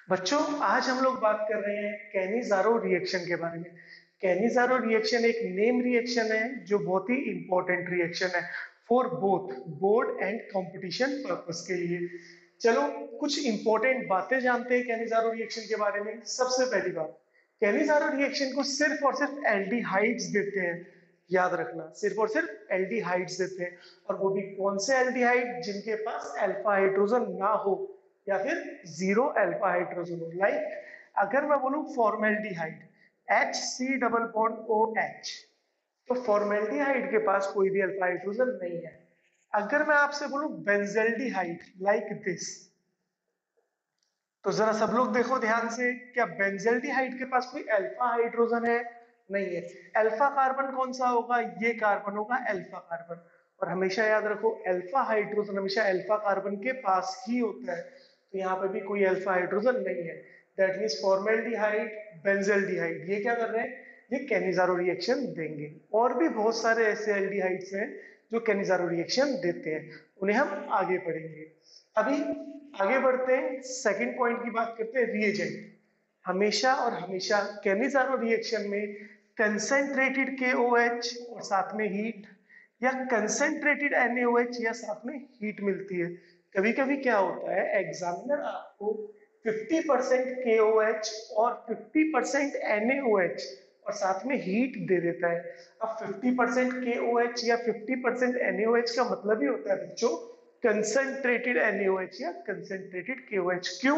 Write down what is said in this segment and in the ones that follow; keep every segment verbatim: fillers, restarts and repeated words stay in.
बच्चों, आज हम लोग बात कर रहे हैं कैनिज़ारो रिएक्शन के बारे में। कैनिज़ारो रिएक्शन एक नेम रिएक्शन है जो बहुत ही इंपॉर्टेंट रिएक्शन है for both board and competition purpose के लिए। चलो कुछ इंपॉर्टेंट बातें जानते हैं कैनिज़ारो रिएक्शन के बारे में। सबसे पहली बात, कैनिज़ारो रिएक्शन को सिर्फ और सिर्फ एल्डिहाइड्स देते हैं। याद रखना, सिर्फ और सिर्फ एल्डिहाइड्स देते हैं, और वो भी कौन से एल्डिहाइड? जिनके पास अल्फा हाइड्रोजन ना हो या फिर जीरो अल्फा हाइड्रोजन हो। लाइक अगर मैं बोलूं formaldehyde, H C double bond O H, तो फॉर्मेल्डिहाइड के पास कोई भी अल्फा हाइड्रोजन नहीं है। अगर मैं आपसे बोलूं बेंजेल्डिहाइड, लाइक दिस, तो जरा सब लोग देखो ध्यान से, क्या बेंजेल्डिहाइड के पास कोई अल्फा हाइड्रोजन है? नहीं है। अल्फा कार्बन कौन सा होगा? ये कार्बन होगा अल्फा कार्बन। और हमेशा याद रखो, अल्फा हाइड्रोजन हमेशा अल्फा कार्बन के पास ही होता है, तो यहाँ पे भी कोई अल्फा हाइड्रोजन नहीं है। दैट मीन्स फॉर्मेल्डिहाइड, बेंजेल्डिहाइड, ये क्या कर रहे हैं? ये कैनिज़ारो रिएक्शन देंगे। और भी बहुत सारे ऐसे एल्डिहाइड्स हैं जो कैनिज़ारो रिएक्शन देते हैं, उन्हें हम आगे पढ़ेंगे। अभी आगे बढ़ते हैं, सेकंड पॉइंट की बात करते हैं, रिएजेंट। हमेशा और हमेशा कैनिज़ारो रिएक्शन में कंसेंट्रेटेड के ओ एच और साथ में हीट, या concentrated N A O H या साथ में हीट मिलती है। कभी कभी क्या होता है, एग्जामिनर आपको fifty percent K O H और fifty percent N A O H और साथ में हीट दे देता है। अब fifty percent K O H या fifty percent N A O H का मतलब ही होता है बच्चों concentrated N A O H या कंसेंट्रेटेड के ओ एच। क्यों?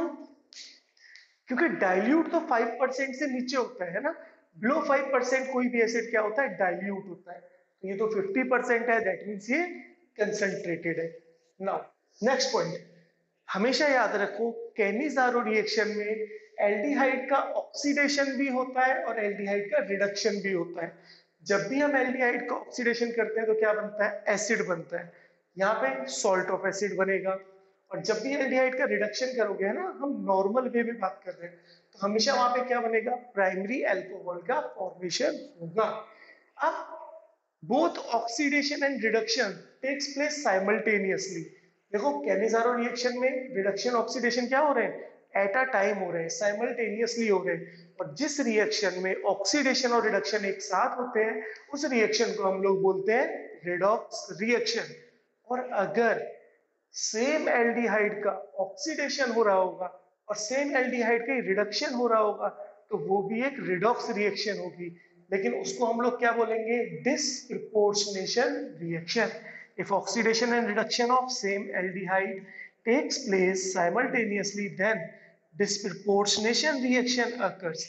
क्योंकि डाइल्यूट तो फाइव परसेंट से नीचे होता है ना। बिलो फाइव परसेंट कोई भी एसिड क्या होता है? डाइल्यूट होता है। तो ये तो फिफ्टी परसेंट है, दैट मीन्स ये कंसेंट्रेटेड है। नाउ नेक्स्ट पॉइंट, हमेशा याद रखो कैनिज़ारो रिएक्शन में एल्डिहाइड का ऑक्सीडेशन भी होता है और एल्डिहाइड का रिडक्शन भी होता है। जब भी हम एल्डिहाइड का ऑक्सीडेशन करते हैं तो क्या बनता है? एसिड बनता है। यहाँ पे सॉल्ट ऑफ एसिड बनेगा। और जब भी एल्डिहाइड का रिडक्शन करोगे, है ना, हम नॉर्मल वे में बात कर रहे हैं, तो हमेशा वहां पे क्या बनेगा? प्राइमरी एल्कोहल का फॉर्मेशन होगा। अब both oxidation and reduction takes place simultaneously. देखो कैनिज़ारो रिएक्शन में रिडक्शन ऑक्सीडेशन क्या हो रहे हैं? एट अ टाइम हो रहे हैं, साइमल्टेनियसली हो रहे हैं। और जिस रिएक्शन में ऑक्सीडेशन और रिडक्शन एक साथ होते हैं, उस रिएक्शन को हम लोग बोलते हैं रिडॉक्स रिएक्शन। और अगर सेम एल्डिहाइड का ऑक्सीडेशन हो रहा होगा और सेम एल्डिहाइड का रिडक्शन हो रहा होगा, तो वो भी एक रिडॉक्स रिएक्शन होगी। लेकिन उसको हम लोग क्या बोलेंगे? Disproportionation reaction. If oxidation and reduction of same aldehyde takes place simultaneously, then disproportionation reaction occurs.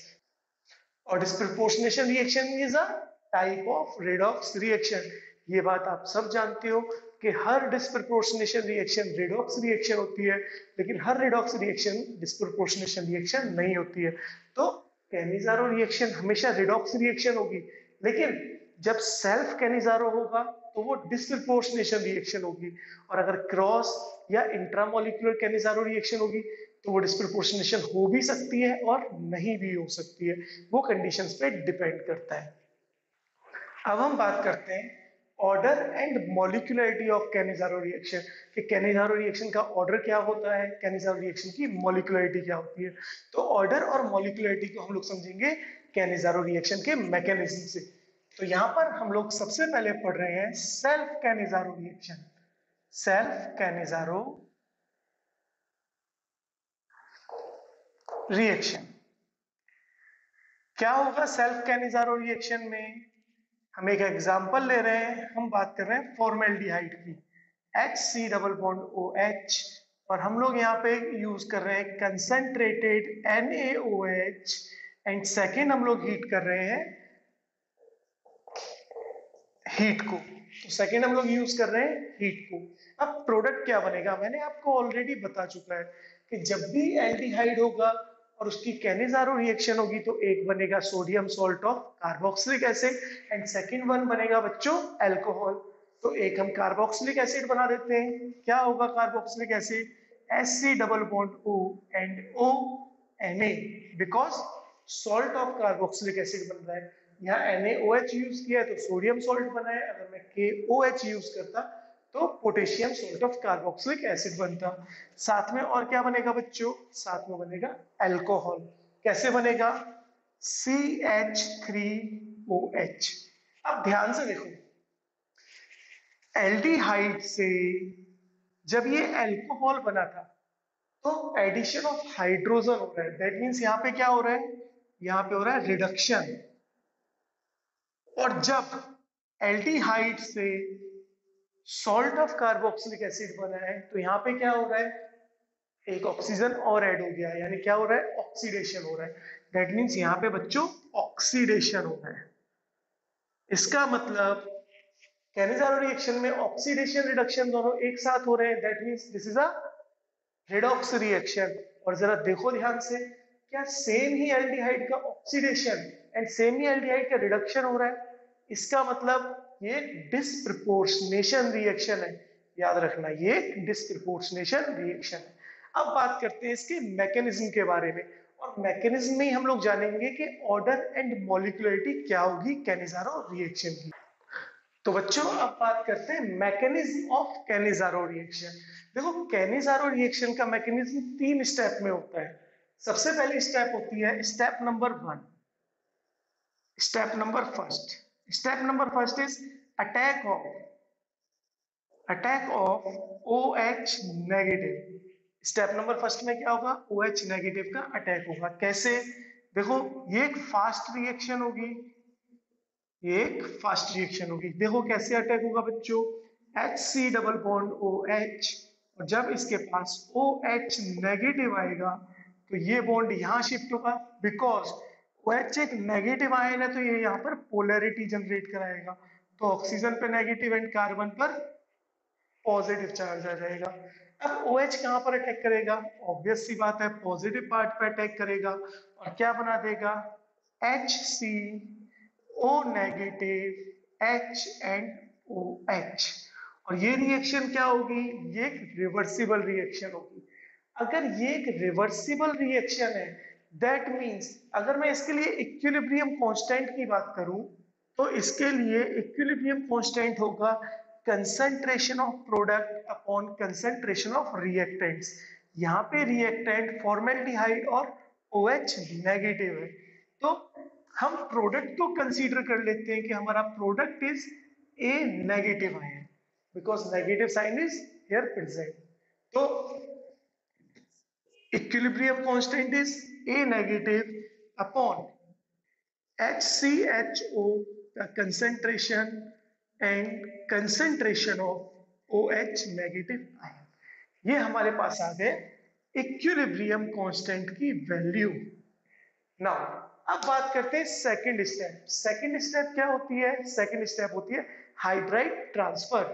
और disproportionation reaction is a type of redox reaction. ये बात आप सब जानते हो कि हर डिस्प्रपोर्शनेशन रिएक्शन रेडॉक्स रिएक्शन होती है, लेकिन हर रेडॉक्स रिएक्शन डिस्प्रपोर्शनेशन रिएक्शन नहीं होती है। तो कैनिज़ारो रिएक्शन हमेशा रेडॉक्स रिएक्शन होगी, लेकिन जब सेल्फ कैनिज़ारो होगा तो वो डिस्प्रपोर्शनेशन रिएक्शन होगी। और अगर क्रॉस या इंट्रामोलिकुलर कैनिज़ारो रिएक्शन होगी तो वो डिस्प्रपोर्शनेशन हो भी सकती है और नहीं भी हो सकती है। वो कंडीशंस पे डिपेंड करता है। अब हम बात करते हैं order and molecularity of Cannizzaro reaction, कि कैनिज़ारो रिएक्शन का ऑर्डर क्या होता है, कैनिज़ारो रिएक्शन की मॉलिक्यूलरिटी क्या होती है। तो ऑर्डर और मॉलिक्यूलरिटी को हम लोग समझेंगे कैनिज़ारो रिएक्शन के मैकेनिज्म से। तो यहां पर हम लोग सबसे पहले पढ़ रहे हैं self Cannizzaro reaction. Self Cannizzaro reaction क्या होगा सेल्फ कैनिज़ारो रिएक्शन में? हम एक एग्जांपल ले रहे हैं, हम बात कर रहे हैं फॉर्मेल्डिहाइड की, H C double bond O H, और हम लोग यहाँ पे यूज कर रहे हैं concentrated N A O H, and second हम लोग हीट कर रहे हैं हीट को। तो सेकेंड हम लोग यूज कर रहे हैं हीट को। अब प्रोडक्ट क्या बनेगा? मैंने आपको ऑलरेडी बता चुका है कि जब भी एल्डिहाइड होगा और उसकी कैनिज़ारो रिएक्शन होगी तो एक बनेगा sodium salt of carboxylic acid and second one बनेगा बच्चों अल्कोहल। तो एक हम कार्बोक्सिलिक एसिड बना देते हैं। क्या होगा carboxylic acid? S C double bond O and O N A, because salt of carboxylic acid बन रहा है। यहाँ NaOH यूज किया है तो सोडियम सॉल्ट बना है। अगर मैं KOH यूज करता तो potassium salt of carboxylic acid बनता। साथ में और क्या बनेगा बच्चों, साथ में बनेगा अल्कोहल। कैसे बनेगा, C H three O H. अब ध्यान से देखो, एल्डिहाइड से जब ये अल्कोहल बना था तो एडिशन ऑफ हाइड्रोजन हो रहा है, दैट मीन्स यहाँ पे क्या हो रहा है, यहाँ पे हो रहा है रिडक्शन। और जब एल्डिहाइड से सॉल्ट ऑफ कार्बोक्सिलिक एसिड बना है तो यहाँ पे क्या हो रहा है, एक ऑक्सीजन और ऐड हो गया है, यानी क्या हो रहा है, ऑक्सीडेशन हो रहा है। दैट मीन्स यहाँ पे बच्चों ऑक्सीडेशन हो रहा है। इसका मतलब कैनिजारो रिएक्शन में ऑक्सीडेशन रिडक्शन दोनों एक साथ हो रहे हैं, that means this is a redox reaction. और जरा देखो ध्यान से, क्या सेम ही एल्डिहाइड का ऑक्सीडेशन एंड सेम ही एल्डिहाइड का रिडक्शन हो रहा है, इसका मतलब ये डिस्प्रपोर्शनेशन रिएक्शन है। याद रखना, ये डिस्प्रपोर्शनेशन रिएक्शन है। अब बात करते हैं इसके मैकेनिज्म के बारे में, और मैकेनिज्म में ही हम लोग जानेंगे कि ऑर्डर एंड मॉलिक्युलरिटी क्या होगी कैनिजारो रिएक्शन की। तो बच्चों अब बात करते हैं मैकेनिज्म ऑफ कैनिजारो रिएक्शन। देखो कैनिजारो रिएक्शन का मैकेनिज्म तीन स्टेप में होता है। सबसे पहली स्टेप होती है step number one, step number first. Step number first is attack of attack of O H negative. Step number first में क्या होगा, ओ एच नेगेटिव का अटैक होगा। कैसे, देखो ये एक फास्ट रिएक्शन होगी, ये एक फास्ट रिएक्शन होगी। देखो कैसे अटैक होगा बच्चों, H C double bond O H, और जब इसके पास ओ एच नेगेटिव आएगा तो ये बॉन्ड यहाँ शिफ्ट होगा, बिकॉज ओ एच एक नेगेटिव आयन है तो ये यहाँ पर पोलैरिटी जनरेट कराएगा। तो ऑक्सीजन पे नेगेटिव एंड कार्बन पर पॉजिटिव चार्ज आ जाएगा। अब ओ एच कहाँ पर अटैक करेगा, ऑब्वियस सी बात है पॉजिटिव पार्ट पे अटैक करेगा, और क्या बना देगा, H C O negative H and O H. और ये रिएक्शन क्या होगी, ये एक रिवर्सिबल रिएक्शन होगी। अगर ये एक रिवर्सिबल रिएक्शन है, दैट मीन्स अगर मैं इसके लिए इक्विलिब्रियम कांस्टेंट की बात करूं तो इसके लिए इक्विलिब्रियम कांस्टेंट होगा concentration of product upon concentration of reactants. यहाँ पे रिएक्टेंट फॉर्मेल्डिहाइड और OH नेगेटिव है, तो हम प्रोडक्ट को कंसीडर कर लेते हैं कि हमारा product is a negative ion, because negative sign is here present. तो equilibrium constant is A negative upon H C H O the concentration and concentration of OH negative ion। ये हमारे पास आ गए इक्विलिब्रियम कांस्टेंट की value. Now अब बात करते हैं सेकंड स्टेप। सेकंड स्टेप क्या होती है, सेकंड स्टेप होती है हाइड्राइड ट्रांसफर।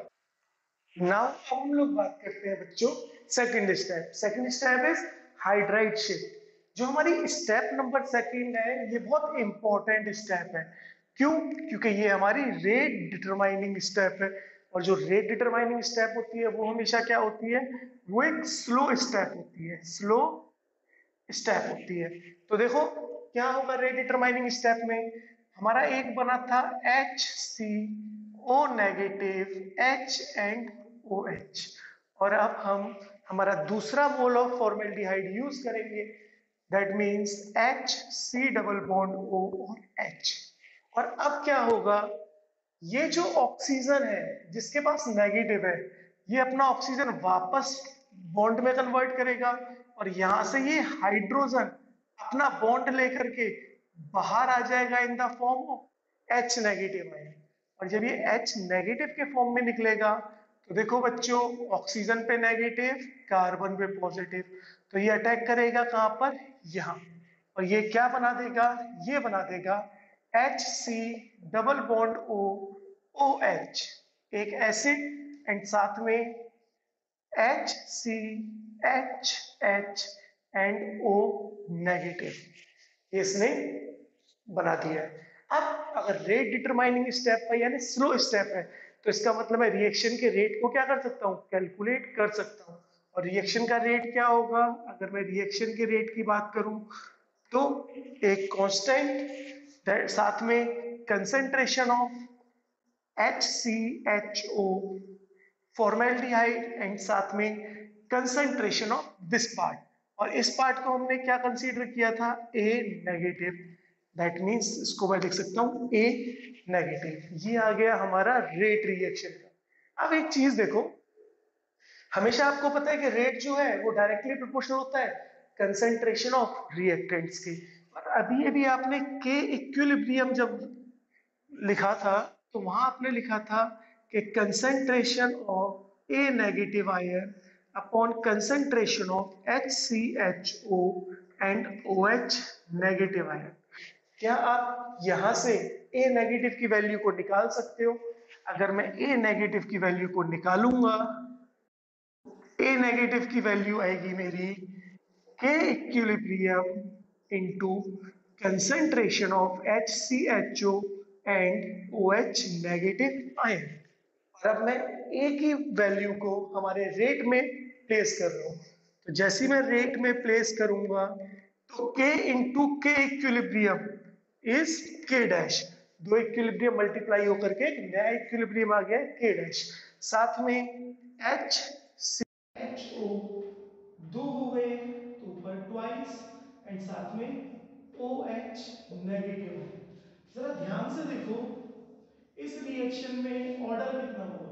नाउ अब हम लोग बात करते हैं बच्चों second step. Second step is hydride shift. जो हमारी स्टेप नंबर सेकंड है ये बहुत इंपॉर्टेंट स्टेप है। क्यों, क्योंकि ये हमारी रेट डिटरमाइनिंग स्टेप है, और जो रेट डिटरमाइनिंग स्टेप होती है वो हमेशा क्या होती है, वो एक स्लो स्टेप होती है, स्लो स्टेप होती है। तो देखो क्या होगा रेट डिटरमाइनिंग स्टेप में, हमारा एक बना था H C O negative H and O H, और अब हम हमारा दूसरा मोल ऑफ फॉर्मेल्डिहाइड यूज करेंगे, that means H C double bond O और एच। और अब क्या होगा, ये जो ऑक्सीजन है जिसके पास नेगेटिव है ये अपना ऑक्सीजन वापस बॉन्ड में कन्वर्ट करेगा, और यहां से ये हाइड्रोजन अपना बॉन्ड लेकर के बाहर आ जाएगा in the form of H negative ion. और जब ये एच नेगेटिव के फॉर्म में निकलेगा तो देखो बच्चों ऑक्सीजन पे नेगेटिव कार्बन पे पॉजिटिव, तो ये अटैक करेगा कहां पर, यहाँ, और ये क्या बना देगा, ये बना देगा H C double bond O O H, एक एसिड एंड साथ में H C H H and O negative, ये इसने बना दिया है। अब अगर रेट डिटरमाइनिंग स्टेप है यानी स्लो स्टेप है तो इसका मतलब मैं रिएक्शन के रेट को क्या कर सकता हूँ, कैलकुलेट कर सकता हूँ। और रिएक्शन का रेट क्या होगा, अगर मैं रिएक्शन के रेट की बात करूं तो एक कांस्टेंट साथ में concentration of H C H O formaldehyde and साथ में कंसंट्रेशन ऑफ दिस पार्ट, और इस पार्ट को हमने क्या कंसीडर किया था, ए नेगेटिव। दैट मीन्स इसको मैं लिख सकता हूं ए नेगेटिव। ये आ गया हमारा रेट रिएक्शन का। अब एक चीज देखो, हमेशा आपको पता है कि रेट जो है वो डायरेक्टली प्रोपोर्शनल होता है कंसंट्रेशन ऑफ रिएक्टेंट्स की। और अभी अभी आपने के इक्विलिब्रियम जब लिखा था तो वहां आपने लिखा था कि concentration of A negative ion upon concentration of H C H O and O H negative ion. क्या आप यहां से ए नेगेटिव की वैल्यू को निकाल सकते हो? अगर मैं ए नेगेटिव की वैल्यू को निकालूंगा, ए नेगेटिव की वैल्यू आएगी मेरी K equilibrium into concentration of H C H O and O H negative ion. और अब मैं ए की वैल्यू को हमारे रेट में प्लेस कर रहा हूं, तो जैसे ही मैं रेट में प्लेस करूंगा तो K into K equilibrium is K dash. दो इक्विलिब्रियम मल्टीप्लाई होकर के एक नया इक्विलिब्रियम आ गया के डैश। साथ में एच सी एच ओ दो हो गए तो ऊपर ट्वाइस एंड साथ में ओ एच नेगेटिव है। जरा ध्यान से देखो, इस रिएक्शन में ऑर्डर कितना होगा,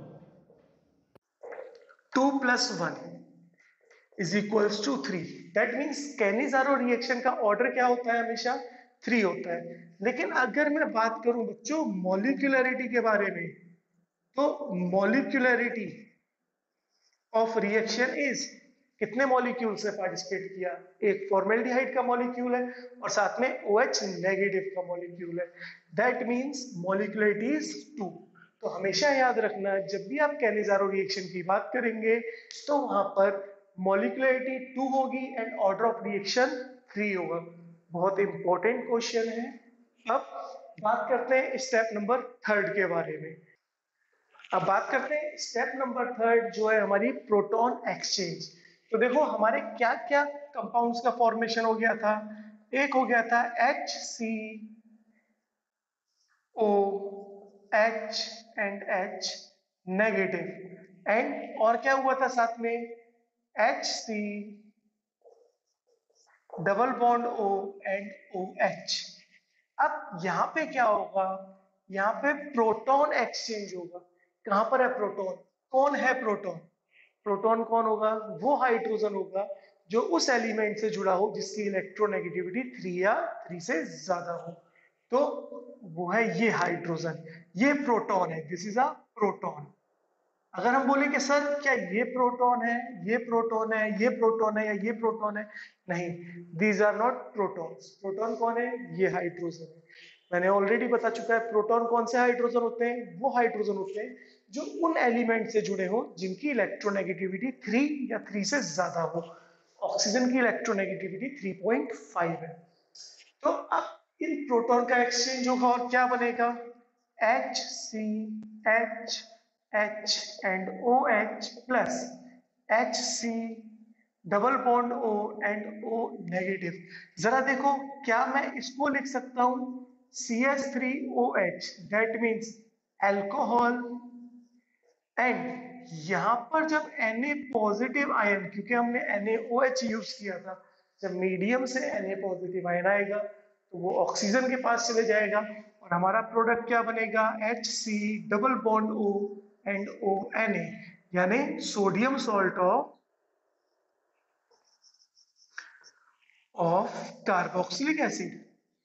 two plus one is equals to three. That means Cannizzaro reaction का ऑर्डर क्या होता है, हमेशा थ्री होता है। लेकिन अगर मैं बात करूं बच्चों मॉलिक्यूलरिटी के बारे में, तो मॉलिक्यूलरिटी ऑफ रिएक्शन इज कितने मॉलिक्यूल से पार्टिसिपेट किया, एक फॉर्मेल्डिहाइड का मॉलिक्यूल है और साथ में OH नेगेटिव का मॉलिक्यूल है। That means molecularity is two. तो हमेशा याद रखना जब भी आप कैनिज़ारो रिएक्शन की बात करेंगे तो वहां पर मॉलिक्यूलरिटी टू होगी and order of reaction three होगा। बहुत इंपॉर्टेंट क्वेश्चन है। अब बात करते हैं स्टेप नंबर थर्ड के बारे में। अब बात करते हैं स्टेप नंबर थर्ड जो है हमारी प्रोटॉन एक्सचेंज। तो देखो हमारे क्या क्या कंपाउंड्स का फॉर्मेशन हो गया था। एक हो गया था H C O H and H negative, and और क्या हुआ था साथ में H C double bond O and O H. अब यहां पे क्या होगा, यहाँ पे प्रोटॉन एक्सचेंज होगा। कहां पर है प्रोटॉन, कौन है प्रोटॉन, प्रोटॉन कौन होगा, वो हाइड्रोजन होगा जो उस एलिमेंट से जुड़ा हो जिसकी इलेक्ट्रोनेगेटिविटी थ्री या थ्री से ज्यादा हो। तो वो है ये हाइड्रोजन, ये प्रोटॉन है, दिस इज अ प्रोटॉन। अगर हम बोले कि सर क्या ये प्रोटॉन है, ये प्रोटॉन है, ये प्रोटॉन है या ये प्रोटॉन है, नहीं, these are not protons. Proton कौन है, ये हाइड्रोजन है। मैंने ऑलरेडी बता चुका है प्रोटॉन कौन से हाइड्रोजन होते हैं, वो हाइड्रोजन होते हैं जो उन एलिमेंट से जुड़े हो जिनकी इलेक्ट्रोनेगेटिविटी थ्री या थ्री से ज्यादा हो। ऑक्सीजन की इलेक्ट्रोनेगेटिविटी थ्री पॉइंट फाइव है। तो अब इन प्रोटॉन का एक्सचेंज होगा और क्या बनेगा, H C H H and O H plus H C double bond O and O negative. जरा देखो क्या मैं इसको लिख सकता हूं C H three O H, that means alcohol, and यहां पर जब Na पॉजिटिव आयन, क्योंकि हमने NaOH यूज किया था, जब मीडियम से Na पॉजिटिव आयन आएगा तो वो ऑक्सीजन के पास चले जाएगा और हमारा प्रोडक्ट क्या बनेगा, H C double bond O and O Na, यानी sodium salt of of carboxylic acid.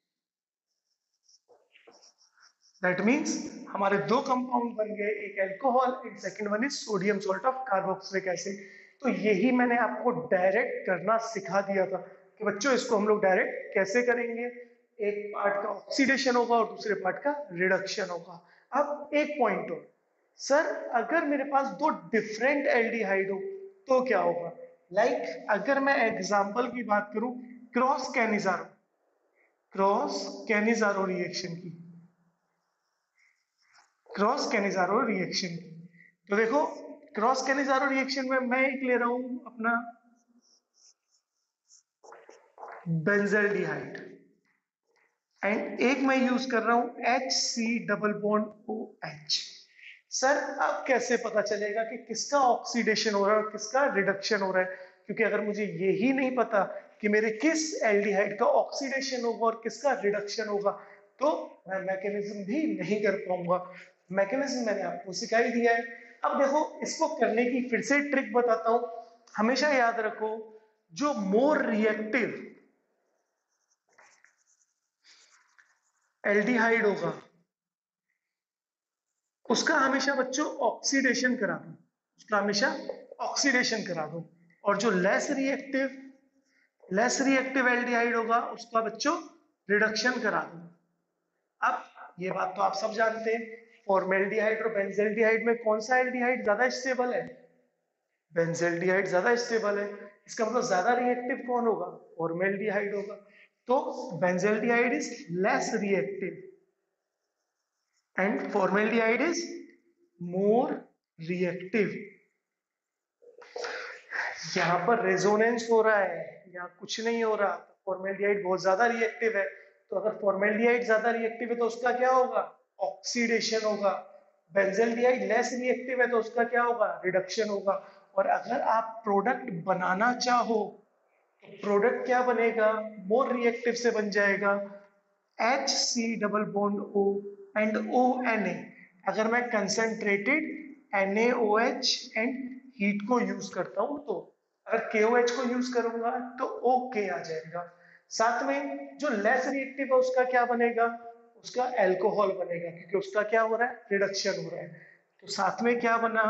That means हमारे दो कंपाउंड बन गए, एक alcohol and second one is sodium salt of carboxylic acid. तो यही मैंने आपको डायरेक्ट करना सिखा दिया था कि बच्चों इसको हम लोग डायरेक्ट कैसे करेंगे, एक पार्ट का ऑक्सीडेशन होगा और दूसरे पार्ट का रिडक्शन होगा। अब एक पॉइंट और, सर अगर मेरे पास दो डिफरेंट एल्डिहाइड हो तो क्या होगा, लाइक like, अगर मैं एग्जांपल की बात करूं cross Cannizzaro, cross Cannizzaro reaction की, क्रॉस कैनिजारो रिएक्शन की, तो देखो क्रॉस कैनिजारो रिएक्शन में मैं एक ले रहा हूं अपना बेंजल्डिहाइड एंड एक मैं यूज कर रहा हूं H C double bond O H. Sir अब कैसे पता चलेगा कि किसका ऑक्सीडेशन हो रहा है और किसका रिडक्शन हो रहा है, क्योंकि अगर मुझे यही नहीं पता कि मेरे किस एल्डिहाइड का ऑक्सीडेशन होगा और किसका रिडक्शन होगा, तो मैं मैकेनिज्म भी नहीं कर पाऊंगा। मैकेनिज्म मैंने आपको सिखा ही दिया है। अब देखो, इसको करने की फिर से ट्रिक बताता हूं। हमेशा याद रखो, जो मोर रिएक्टिव एल्डिहाइड होगा उसका हमेशा बच्चों ऑक्सीडेशन करा दो, उसका हमेशा ऑक्सीडेशन करा दो। और जो less reactive less reactive aldehyde होगा उसका बच्चों रिडक्शन करा दो। अब ये बात तो आप सब जानते हैं, फॉर्मेल्डिहाइड और बेंजल्डिहाइड में कौन सा एल्डिहाइड ज्यादा स्टेबल है? बेंजल्डिहाइड ज्यादा स्टेबल है। इसका मतलब ज्यादा रिएक्टिव कौन होगा? फॉर्मेल्डिहाइड होगा। तो benzaldehyde is less reactive and formaldehyde is more reactive. यहाँ पर रेजोनेंस हो रहा है, यहाँ कुछ नहीं हो रहा। फॉर्मेल्डिहाइड बहुत ज्यादा रिएक्टिव है, तो अगर फॉर्मेल्डिहाइड ज्यादा रिएक्टिव है तो उसका क्या होगा? ऑक्सीडेशन होगा। बेंजल्डिहाइड लेस रिएक्टिव है तो उसका क्या होगा? रिडक्शन होगा। और अगर आप प्रोडक्ट बनाना चाहो तो प्रोडक्ट क्या बनेगा? मोर रिएक्टिव से बन जाएगा H C double bond O and O N A. अगर मैं concentrated N A O H and heat को यूज करता हूं तो, अगर के ओ एच को यूज करूंगा तो ओ के आ जाएगा। साथ में जो लेस रिएक्टिव है उसका क्या बनेगा? उसका एल्कोहल बनेगा, क्योंकि उसका क्या हो रहा है? रिडक्शन हो रहा है। तो साथ में क्या बना?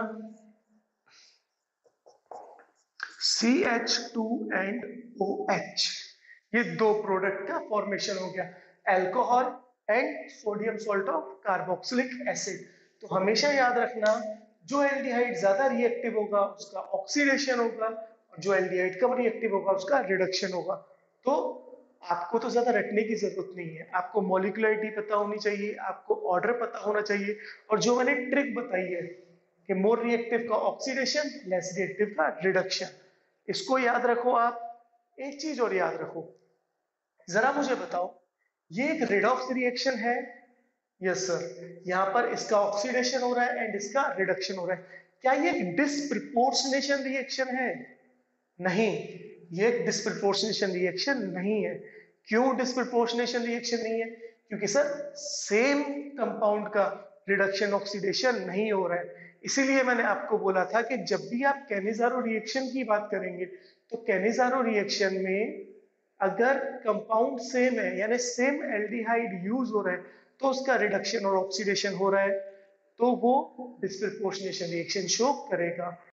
C H two and O H. ये दो प्रोडक्ट का फॉर्मेशन हो गया, alcohol and sodium salt of carboxylic acid. तो हमेशा याद रखना, जो एल्डिहाइड ज्यादा रिएक्टिव होगा उसका ऑक्सीडेशन होगा, और जो एल्डिहाइड कम रिएक्टिव होगा उसका रिडक्शन होगा। तो आपको तो ज्यादा रटने की जरूरत नहीं है, आपको मॉलिक्युलरिटी पता होनी चाहिए, आपको ऑर्डर पता होना चाहिए, और जो मैंने ट्रिक बताई है कि मोर रिएक्टिव का ऑक्सीडेशन, लेस रिएक्टिव का रिडक्शन, इसको याद रखो आप। एक चीज और याद रखो, जरा मुझे बताओ, ये एक रेडॉक्स रिएक्शन है? Yes sir. यहाँ पर इसका ऑक्सीडेशन हो रहा है एंड इसका रिडक्शन हो रहा है। क्या ये एक डिसप्रोपोर्शनेशन रिएक्शन है? नहीं, ये एक डिसप्रोपोर्शनेशन रिएक्शन नहीं है। क्यों डिसप्रोपोर्शनेशन रिएक्शन नहीं है? क्योंकि सर सेम कंपाउंड का रिडक्शन ऑक्सीडेशन नहीं हो रहा है। इसीलिए मैंने आपको बोला था कि जब भी आप कैनिजारो रिएक्शन की बात करेंगे तो कैनिजारो रिएक्शन में अगर कंपाउंड सेम है, यानी सेम एल्डिहाइड यूज हो रहा है, तो उसका रिडक्शन और ऑक्सीडेशन हो रहा है, तो वो डिसप्रोपोर्शनेशन रिएक्शन शो करेगा।